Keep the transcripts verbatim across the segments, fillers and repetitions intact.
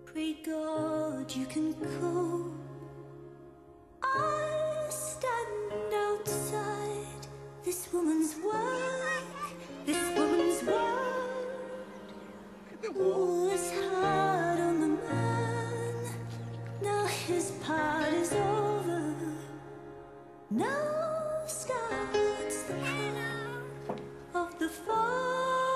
Pray God you can go. I stand outside this woman's work, this woman's word was hard on the man. Now his part is over. Now starts the crown of the father.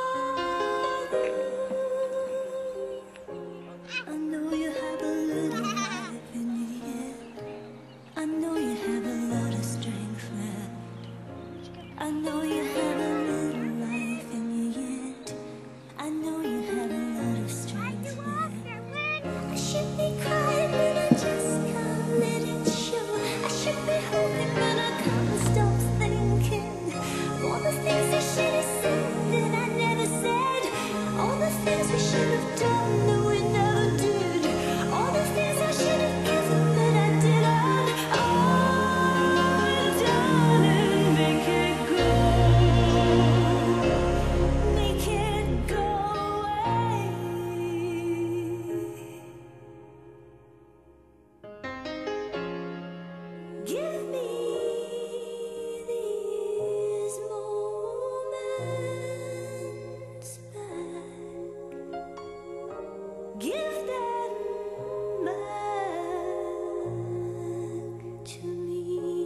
I know you have a little life in you yet. I know you have a lot of strength left. I know you have a little life in you yet. I know you have a lot of strength left. I should be crying, but I just can't let it show. I should be hoping, but I can't stop thinking. All the things I should have said that I never said. All the things we should have done that we never did. All the things I should have given that I didn't. Oh, darling, make it go. Make it go away. Give me these moments back. Give them back to me.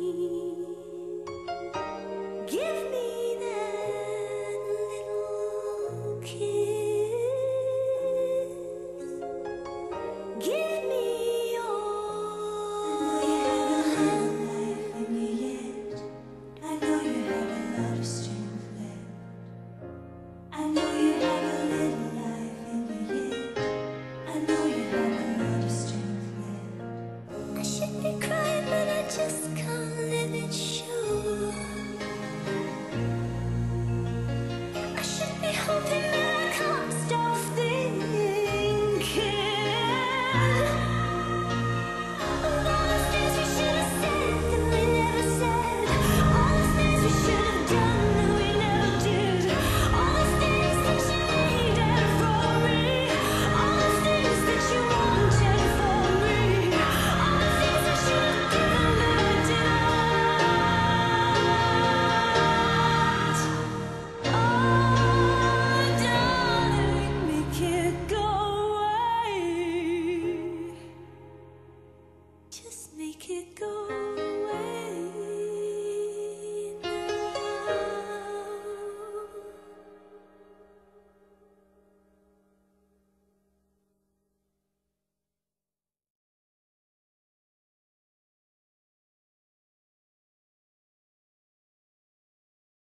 Give me that little kiss. Give me all. I know you have a lot of strength left. I know you have a little life in you yet. I know you have a lot of strength left. I should be crying, but I just can't let it show. I should be hoping, but I can't stop thinking. Of all the things we should have said that we never said. All the things we should have done that we never did. All the things that you needed from me. All the things that you wanted from me. All the things I should have given that I didn't. Oh, darling, make it go away. Just make it go.